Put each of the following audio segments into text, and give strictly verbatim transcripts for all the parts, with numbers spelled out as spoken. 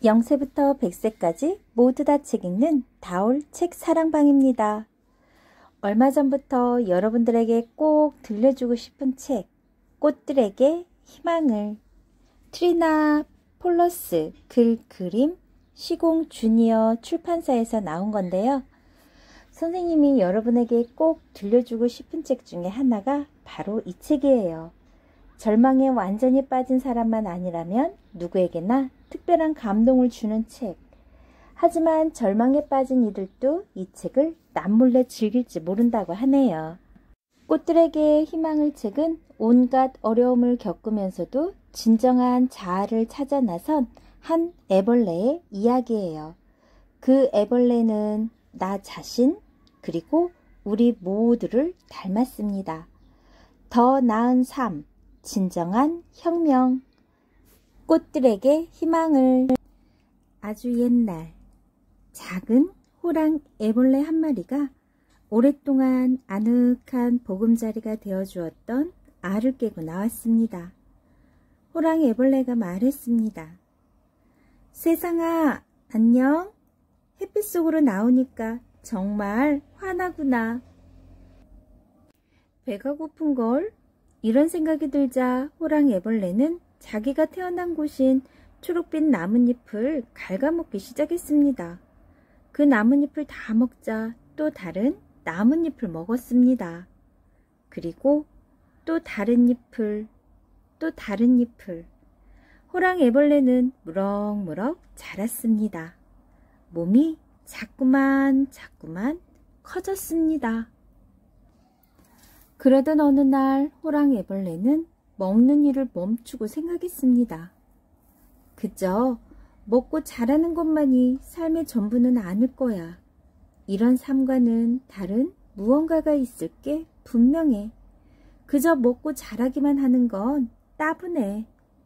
영세부터 백세까지 모두 다 책 읽는 다올 책 사랑방입니다. 얼마 전부터 여러분들에게 꼭 들려주고 싶은 책, 꽃들에게 희망을, 트리나 폴러스 글 그림 시공 주니어 출판사에서 나온 건데요. 선생님이 여러분에게 꼭 들려주고 싶은 책 중에 하나가 바로 이 책이에요. 절망에 완전히 빠진 사람만 아니라면 누구에게나 특별한 감동을 주는 책. 하지만 절망에 빠진 이들도 이 책을 남몰래 즐길지 모른다고 하네요. 꽃들에게 희망을 책은 온갖 어려움을 겪으면서도 진정한 자아를 찾아 나선 한 애벌레의 이야기예요. 그 애벌레는 나 자신 그리고 우리 모두를 닮았습니다. 더 나은 삶, 진정한 혁명, 꽃들에게 희망을. 아주 옛날 작은 호랑 애벌레 한 마리가 오랫동안 아늑한 보금자리가 되어주었던 알을 깨고 나왔습니다. 호랑 애벌레가 말했습니다. 세상아, 안녕. 햇빛 속으로 나오니까 정말 환하구나. 배가 고픈걸? 이런 생각이 들자 호랑 애벌레는 자기가 태어난 곳인 초록빛 나뭇잎을 갉아먹기 시작했습니다. 그 나뭇잎을 다 먹자 또 다른 나뭇잎을 먹었습니다. 그리고 또 다른 잎을, 또 다른 잎을. 호랑 애벌레는 무럭무럭 자랐습니다. 몸이 자꾸만 자꾸만 커졌습니다. 그러던 어느 날 호랑 애벌레는 먹는 일을 멈추고 생각했습니다. 그저 먹고 자라는 것만이 삶의 전부는 아닐 거야. 이런 삶과는 다른 무언가가 있을 게 분명해. 그저 먹고 자라기만 하는 건 따분해.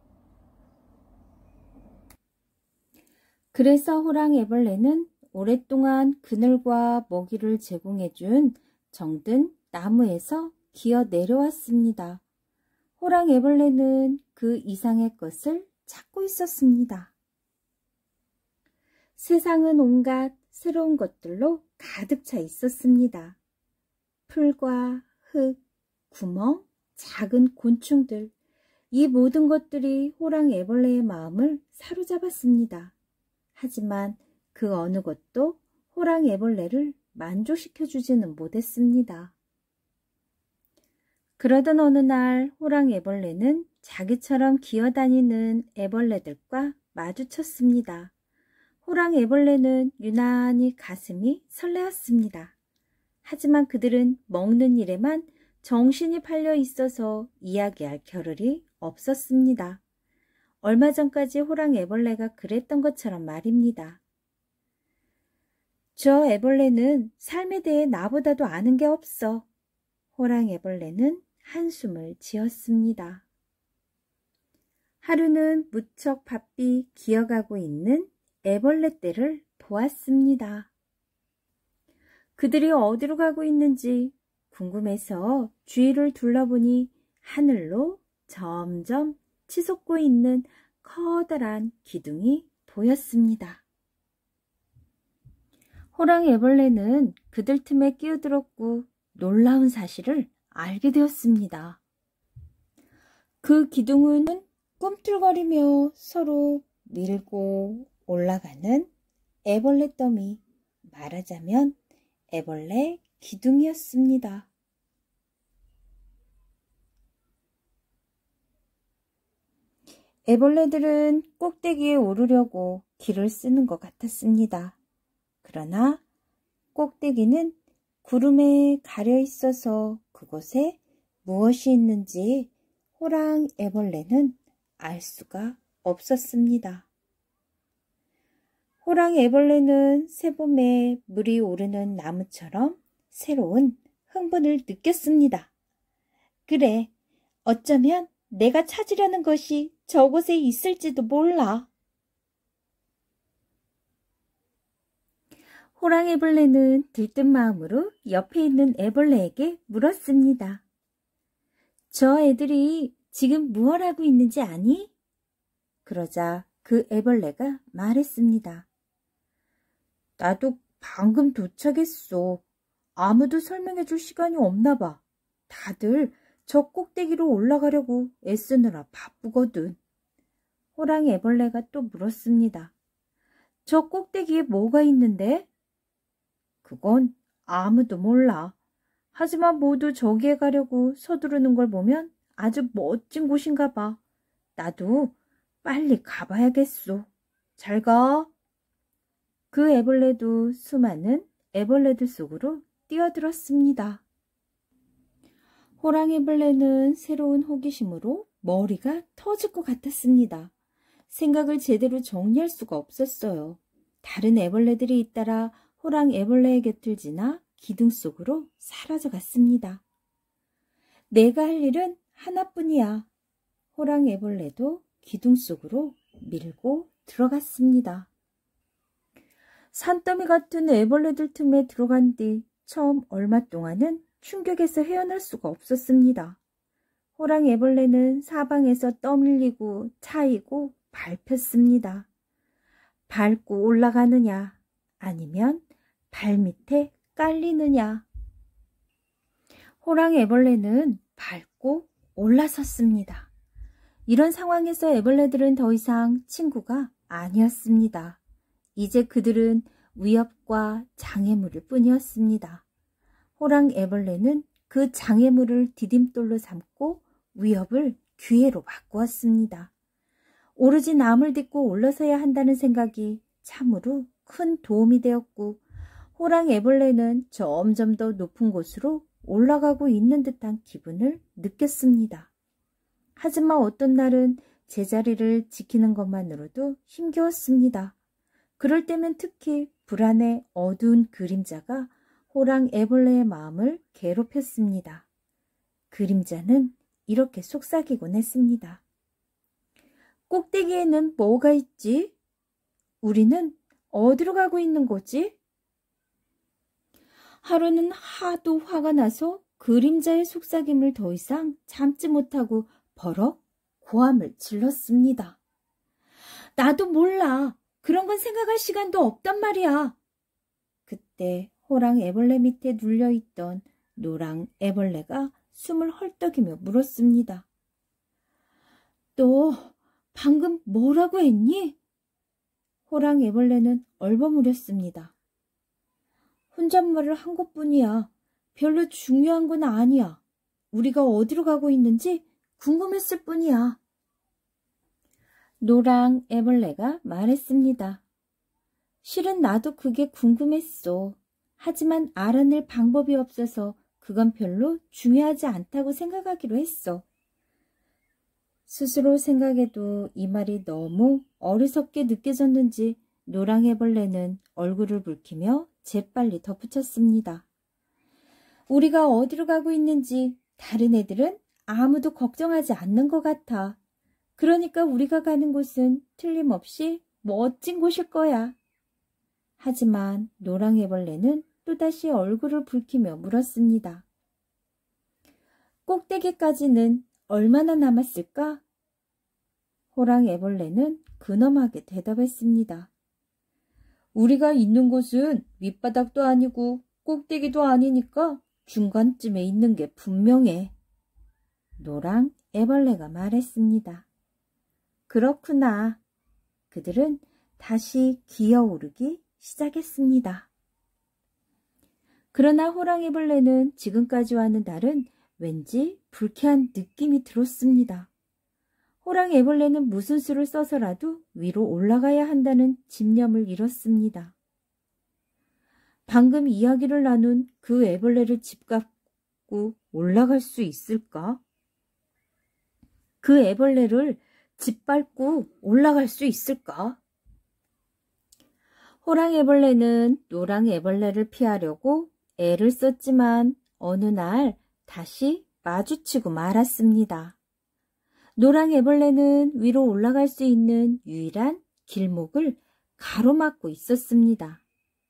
그래서 호랑 애벌레는 오랫동안 그늘과 먹이를 제공해준 정든 나무에서 기어 내려왔습니다. 호랑 애벌레는 그 이상의 것을 찾고 있었습니다. 세상은 온갖 새로운 것들로 가득 차 있었습니다. 풀과 흙, 구멍, 작은 곤충들, 이 모든 것들이 호랑 애벌레의 마음을 사로잡았습니다. 하지만 그 어느 것도 호랑 애벌레를 만족시켜주지는 못했습니다. 그러던 어느 날 호랑 애벌레는 자기처럼 기어다니는 애벌레들과 마주쳤습니다. 호랑 애벌레는 유난히 가슴이 설레었습니다. 하지만 그들은 먹는 일에만 정신이 팔려 있어서 이야기할 겨를이 없었습니다. 얼마 전까지 호랑 애벌레가 그랬던 것처럼 말입니다. 저 애벌레는 삶에 대해 나보다도 아는 게 없어. 호랑 애벌레는 한숨을 지었습니다. 하루는 무척 바삐 기어가고 있는 애벌레떼를 보았습니다. 그들이 어디로 가고 있는지 궁금해서 주위를 둘러보니 하늘로 점점 치솟고 있는 커다란 기둥이 보였습니다. 호랑 애벌레는 그들 틈에 끼어들었고 놀라운 사실을 알게 되었습니다. 그 기둥은 꿈틀거리며 서로 밀고 올라가는 애벌레 더미, 말하자면 애벌레 기둥이었습니다. 애벌레들은 꼭대기에 오르려고 길을 쓰는 것 같았습니다. 그러나 꼭대기는 구름에 가려 있어서 그곳에 무엇이 있는지 호랑 애벌레는 알 수가 없었습니다. 호랑 애벌레는 새봄에 물이 오르는 나무처럼 새로운 흥분을 느꼈습니다. 그래, 어쩌면 내가 찾으려는 것이 저곳에 있을지도 몰라. 호랑 애벌레는 들뜬 마음으로 옆에 있는 애벌레에게 물었습니다. 저 애들이 지금 무얼 하고 있는지 아니? 그러자 그 애벌레가 말했습니다. 나도 방금 도착했어. 아무도 설명해 줄 시간이 없나 봐. 다들 저 꼭대기로 올라가려고 애쓰느라 바쁘거든. 호랑이 애벌레가 또 물었습니다. 저 꼭대기에 뭐가 있는데? 그건 아무도 몰라. 하지만 모두 저기에 가려고 서두르는 걸 보면 아주 멋진 곳인가 봐. 나도 빨리 가봐야겠소. 잘 가. 그 애벌레도 수많은 애벌레들 속으로 뛰어들었습니다. 호랑이 애벌레는 새로운 호기심으로 머리가 터질 것 같았습니다. 생각을 제대로 정리할 수가 없었어요. 다른 애벌레들이 잇따라 호랑이 애벌레의 곁을 지나 기둥 속으로 사라져 갔습니다. 내가 할 일은 하나뿐이야. 호랑이 애벌레도 기둥 속으로 밀고 들어갔습니다. 산더미 같은 애벌레들 틈에 들어간 뒤 처음 얼마 동안은 충격에서 헤어날 수가 없었습니다. 호랑이 애벌레는 사방에서 떠밀리고 차이고 밟혔습니다. 밟고 올라가느냐 아니면 발밑에 깔리느냐. 호랑이 애벌레는 밟고 올라섰습니다. 이런 상황에서 애벌레들은 더 이상 친구가 아니었습니다. 이제 그들은 위협과 장애물일 뿐이었습니다. 호랑이 애벌레는 그 장애물을 디딤돌로 삼고 위협을 기회로 바꾸었습니다. 오로지 남을 딛고 올라서야 한다는 생각이 참으로 큰 도움이 되었고 호랑이 애벌레는 점점 더 높은 곳으로 올라가고 있는 듯한 기분을 느꼈습니다. 하지만 어떤 날은 제자리를 지키는 것만으로도 힘겨웠습니다. 그럴 때면 특히 불안의 어두운 그림자가 호랑이 애벌레의 마음을 괴롭혔습니다. 그림자는 이렇게 속삭이곤 했습니다. 꼭대기에는 뭐가 있지? 우리는 어디로 가고 있는 거지? 하루는 하도 화가 나서 그림자의 속삭임을 더 이상 참지 못하고 버럭 고함을 질렀습니다. 나도 몰라. 그런 건 생각할 시간도 없단 말이야. 그때 호랑 애벌레 밑에 눌려있던 노랑 애벌레가 숨을 헐떡이며 물었습니다. 너 방금 뭐라고 했니? 호랑 애벌레는 얼버무렸습니다. 혼잣말을 한 것뿐이야. 별로 중요한 건 아니야. 우리가 어디로 가고 있는지 궁금했을 뿐이야. 노랑 애벌레가 말했습니다. 실은 나도 그게 궁금했어. 하지만 알아낼 방법이 없어서 그건 별로 중요하지 않다고 생각하기로 했어. 스스로 생각해도 이 말이 너무 어리석게 느껴졌는지 노랑 애벌레는 얼굴을 붉히며 재빨리 덧붙였습니다. 우리가 어디로 가고 있는지 다른 애들은 아무도 걱정하지 않는 것 같아. 그러니까 우리가 가는 곳은 틀림없이 멋진 곳일 거야. 하지만 노랑 애벌레는 또다시 얼굴을 붉히며 물었습니다. 꼭대기까지는 얼마나 남았을까? 호랑 애벌레는 근엄하게 대답했습니다. 우리가 있는 곳은 밑바닥도 아니고 꼭대기도 아니니까 중간쯤에 있는 게 분명해. 노랑 애벌레가 말했습니다. 그렇구나. 그들은 다시 기어오르기 시작했습니다. 그러나 호랑 애벌레는 지금까지와는 다른 왠지 불쾌한 느낌이 들었습니다. 호랑 애벌레는 무슨 수를 써서라도 위로 올라가야 한다는 집념을 잃었습니다. 방금 이야기를 나눈 그 애벌레를 짓밟고 올라갈 수 있을까? 그 애벌레를 짓밟고 올라갈 수 있을까? 호랑 애벌레는 노랑 애벌레를 피하려고 애를 썼지만 어느 날 다시 마주치고 말았습니다. 노랑 애벌레는 위로 올라갈 수 있는 유일한 길목을 가로막고 있었습니다.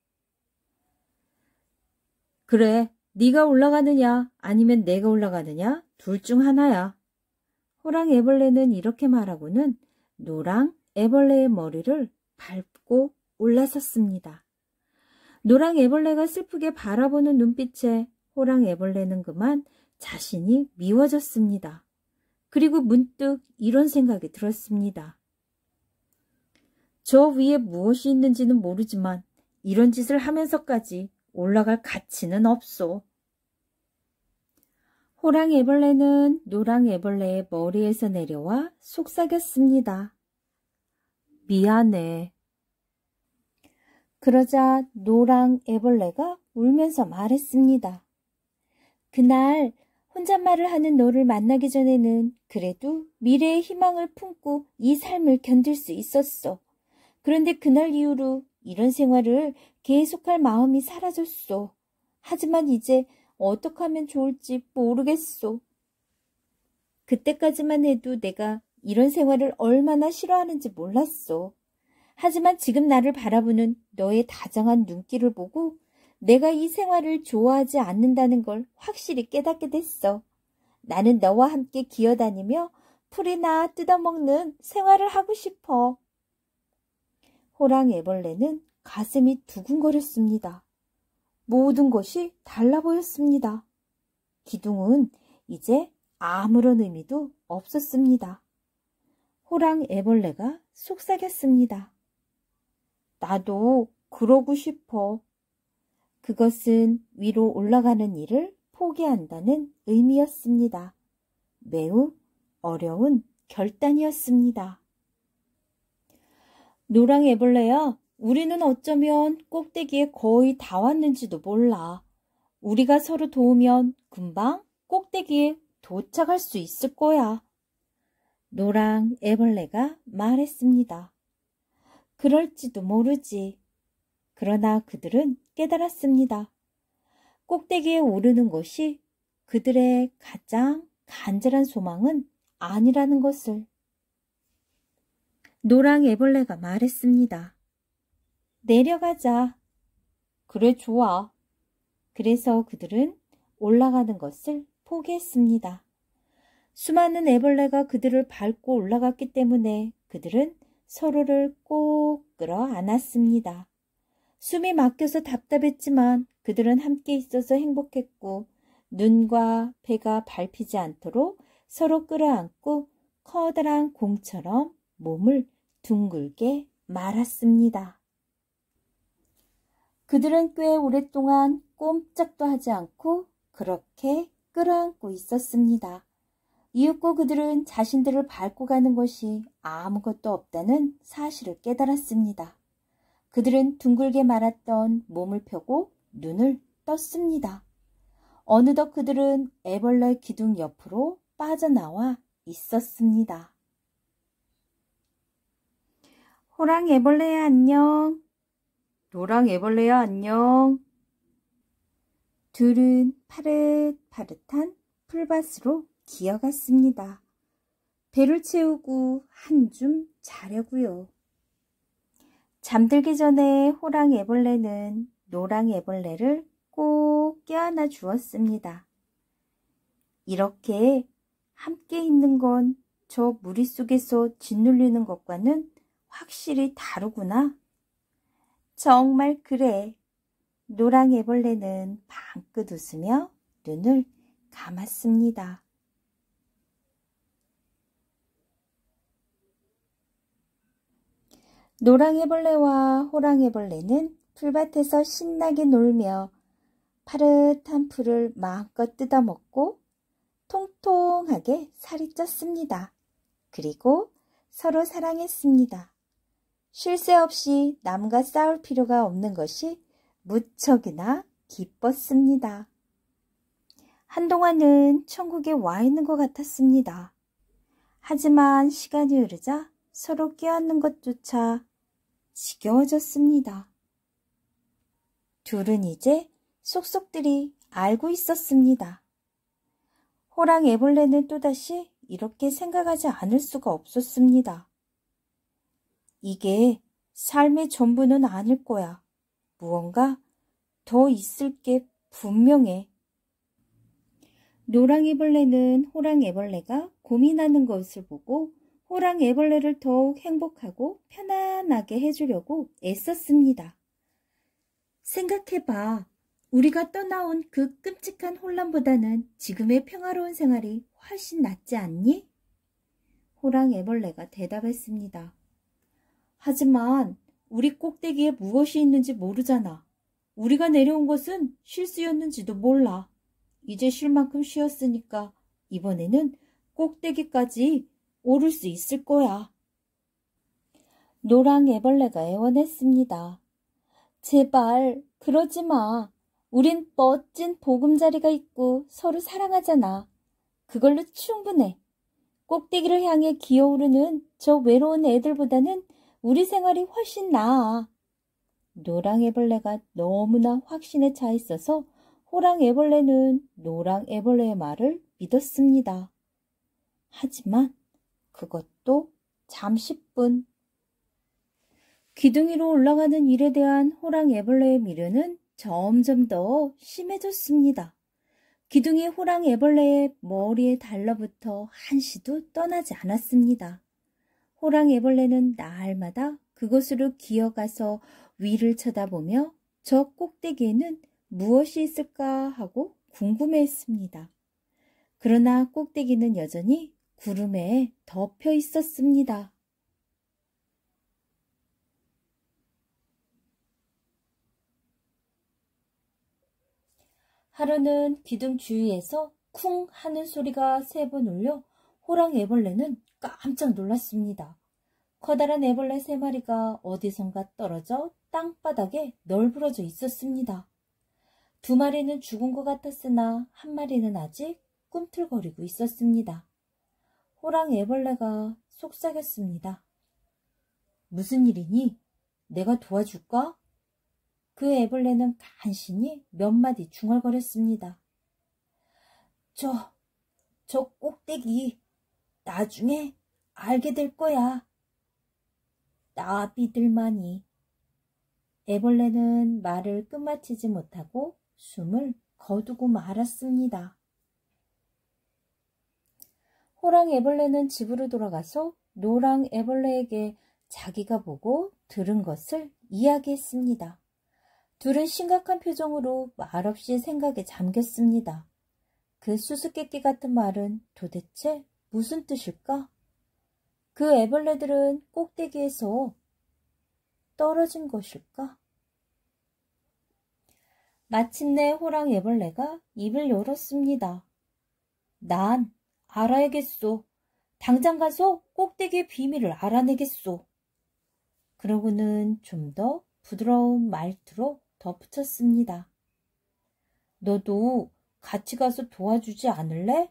그래, 네가 올라가느냐 아니면 내가 올라가느냐 둘 중 하나야. 호랑 애벌레는 이렇게 말하고는 노랑 애벌레의 머리를 밟고 올라섰습니다. 노랑 애벌레가 슬프게 바라보는 눈빛에 호랑 애벌레는 그만 자신이 미워졌습니다. 그리고 문득 이런 생각이 들었습니다. 저 위에 무엇이 있는지는 모르지만 이런 짓을 하면서까지 올라갈 가치는 없소. 호랑 애벌레는 노랑 애벌레의 머리에서 내려와 속삭였습니다. 미안해. 그러자 노랑 애벌레가 울면서 말했습니다. 그날 혼잣말을 하는 너를 만나기 전에는 그래도 미래의 희망을 품고 이 삶을 견딜 수 있었어. 그런데 그날 이후로 이런 생활을 계속할 마음이 사라졌어. 하지만 이제 어떻게 하면 좋을지 모르겠소. 그때까지만 해도 내가 이런 생활을 얼마나 싫어하는지 몰랐어. 하지만 지금 나를 바라보는 너의 다정한 눈길을 보고 내가 이 생활을 좋아하지 않는다는 걸 확실히 깨닫게 됐어. 나는 너와 함께 기어다니며 풀이나 뜯어먹는 생활을 하고 싶어. 호랑 애벌레는 가슴이 두근거렸습니다. 모든 것이 달라 보였습니다. 기둥은 이제 아무런 의미도 없었습니다. 호랑 애벌레가 속삭였습니다. 나도 그러고 싶어. 그것은 위로 올라가는 일을 포기한다는 의미였습니다. 매우 어려운 결단이었습니다. 노랑 애벌레야, 우리는 어쩌면 꼭대기에 거의 다 왔는지도 몰라. 우리가 서로 도우면 금방 꼭대기에 도착할 수 있을 거야. 노랑 애벌레가 말했습니다. 그럴지도 모르지. 그러나 그들은 깨달았습니다. 꼭대기에 오르는 것이 그들의 가장 간절한 소망은 아니라는 것을. 노랑 애벌레가 말했습니다. 내려가자. 그래, 좋아. 그래서 그들은 올라가는 것을 포기했습니다. 수많은 애벌레가 그들을 밟고 올라갔기 때문에 그들은 서로를 꼭 끌어 안았습니다. 숨이 막혀서 답답했지만 그들은 함께 있어서 행복했고 눈과 배가 밟히지 않도록 서로 끌어안고 커다란 공처럼 몸을 둥글게 말았습니다. 그들은 꽤 오랫동안 꼼짝도 하지 않고 그렇게 끌어안고 있었습니다. 이윽고 그들은 자신들을 밟고 가는 것이 아무것도 없다는 사실을 깨달았습니다. 그들은 둥글게 말았던 몸을 펴고 눈을 떴습니다. 어느덧 그들은 애벌레 기둥 옆으로 빠져나와 있었습니다. 호랑 애벌레야 안녕. 노랑 애벌레야 안녕. 둘은 파릇파릇한 풀밭으로 기어갔습니다. 배를 채우고 한줌 자려고요. 잠들기 전에 호랑 애벌레는 노랑 애벌레를 꼭 껴안아 주었습니다. 이렇게 함께 있는 건 저 무리 속에서 짓눌리는 것과는 확실히 다르구나. 정말 그래. 노랑 애벌레는 방긋 웃으며 눈을 감았습니다. 노랑 애벌레와 호랑 애벌레는 풀밭에서 신나게 놀며 파릇한 풀을 마음껏 뜯어먹고 통통하게 살이 쪘습니다. 그리고 서로 사랑했습니다. 쉴 새 없이 남과 싸울 필요가 없는 것이 무척이나 기뻤습니다. 한동안은 천국에 와 있는 것 같았습니다. 하지만 시간이 흐르자 서로 껴안는 것조차 지겨워졌습니다. 둘은 이제 속속들이 알고 있었습니다. 호랑 애벌레는 또다시 이렇게 생각하지 않을 수가 없었습니다. 이게 삶의 전부는 아닐 거야. 무언가 더 있을 게 분명해. 노랑 애벌레는 호랑 애벌레가 고민하는 것을 보고 호랑 애벌레를 더욱 행복하고 편안하게 해주려고 애썼습니다. 생각해봐. 우리가 떠나온 그 끔찍한 혼란보다는 지금의 평화로운 생활이 훨씬 낫지 않니? 호랑 애벌레가 대답했습니다. 하지만 우리 꼭대기에 무엇이 있는지 모르잖아. 우리가 내려온 것은 실수였는지도 몰라. 이제 쉴 만큼 쉬었으니까 이번에는 꼭대기까지 오를 수 있을 거야. 노랑 애벌레가 애원했습니다. 제발 그러지 마. 우린 멋진 보금자리가 있고 서로 사랑하잖아. 그걸로 충분해. 꼭대기를 향해 기어오르는 저 외로운 애들보다는 우리 생활이 훨씬 나아. 노랑 애벌레가 너무나 확신에 차 있어서 호랑 애벌레는 노랑 애벌레의 말을 믿었습니다. 하지만 그것도 잠시뿐. 기둥 위로 올라가는 일에 대한 호랑 애벌레의 미련은 점점 더 심해졌습니다. 기둥이 호랑 애벌레의 머리에 달라붙어 한시도 떠나지 않았습니다. 호랑 애벌레는 날마다 그곳으로 기어가서 위를 쳐다보며 저 꼭대기에는 무엇이 있을까 하고 궁금해했습니다. 그러나 꼭대기는 여전히 구름에 덮여 있었습니다. 하루는 기둥 주위에서 쿵 하는 소리가 세 번 울려 호랑 애벌레는 깜짝 놀랐습니다. 커다란 애벌레 세 마리가 어디선가 떨어져 땅바닥에 널브러져 있었습니다. 두 마리는 죽은 것 같았으나 한 마리는 아직 꿈틀거리고 있었습니다. 호랑 애벌레가 속삭였습니다. 무슨 일이니? 내가 도와줄까? 그 애벌레는 간신히 몇 마디 중얼거렸습니다. 저, 저 꼭대기 나중에 알게 될 거야. 나비들만이. 애벌레는 말을 끝마치지 못하고 숨을 거두고 말았습니다. 호랑 애벌레는 집으로 돌아가서 노랑 애벌레에게 자기가 보고 들은 것을 이야기했습니다. 둘은 심각한 표정으로 말없이 생각에 잠겼습니다. 그 수수께끼 같은 말은 도대체 무슨 뜻일까? 그 애벌레들은 꼭대기에서 떨어진 것일까? 마침내 호랑 애벌레가 입을 열었습니다. 난 알아야겠소. 당장 가서 꼭대기의 비밀을 알아내겠소. 그러고는 좀 더 부드러운 말투로 덧붙였습니다. 너도 같이 가서 도와주지 않을래?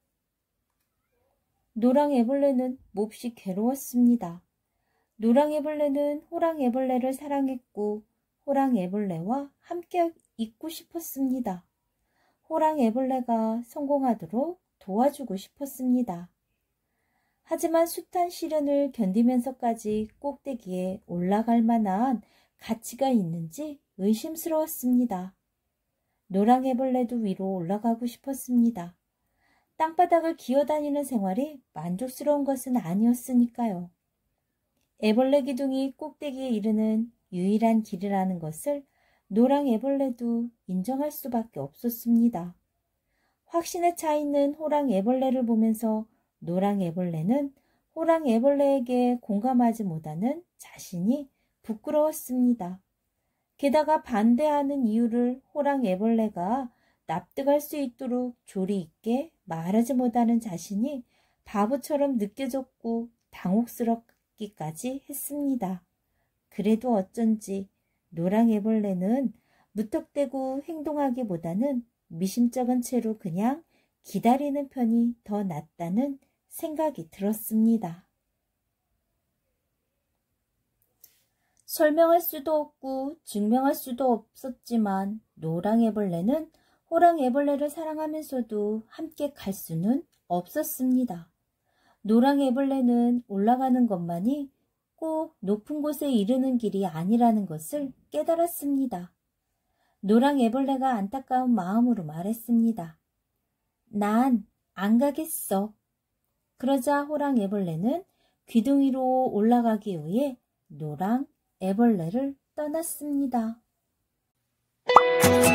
노랑 애벌레는 몹시 괴로웠습니다. 노랑 애벌레는 호랑 애벌레를 사랑했고 호랑 애벌레와 함께 있고 싶었습니다. 호랑 애벌레가 성공하도록 도와주고 싶었습니다. 하지만 숱한 시련을 견디면서까지 꼭대기에 올라갈 만한 가치가 있는지 의심스러웠습니다. 노랑 애벌레도 위로 올라가고 싶었습니다. 땅바닥을 기어다니는 생활이 만족스러운 것은 아니었으니까요. 애벌레 기둥이 꼭대기에 이르는 유일한 길이라는 것을 노랑 애벌레도 인정할 수밖에 없었습니다. 확신에 차 있는 호랑 애벌레를 보면서 노랑 애벌레는 호랑 애벌레에게 공감하지 못하는 자신이 부끄러웠습니다. 게다가 반대하는 이유를 호랑 애벌레가 납득할 수 있도록 조리 있게 말하지 못하는 자신이 바보처럼 느껴졌고 당혹스럽기까지 했습니다. 그래도 어쩐지 노랑 애벌레는 무턱대고 행동하기보다는 미심쩍은 채로 그냥 기다리는 편이 더 낫다는 생각이 들었습니다. 설명할 수도 없고 증명할 수도 없었지만 노랑 애벌레는 호랑 애벌레를 사랑하면서도 함께 갈 수는 없었습니다. 노랑 애벌레는 올라가는 것만이 꼭 높은 곳에 이르는 길이 아니라는 것을 깨달았습니다. 노랑 애벌레가 안타까운 마음으로 말했습니다. 난 안 가겠어. 그러자 호랑 애벌레는 귀둥이로 올라가기 위해 노랑 애벌레를 떠났습니다.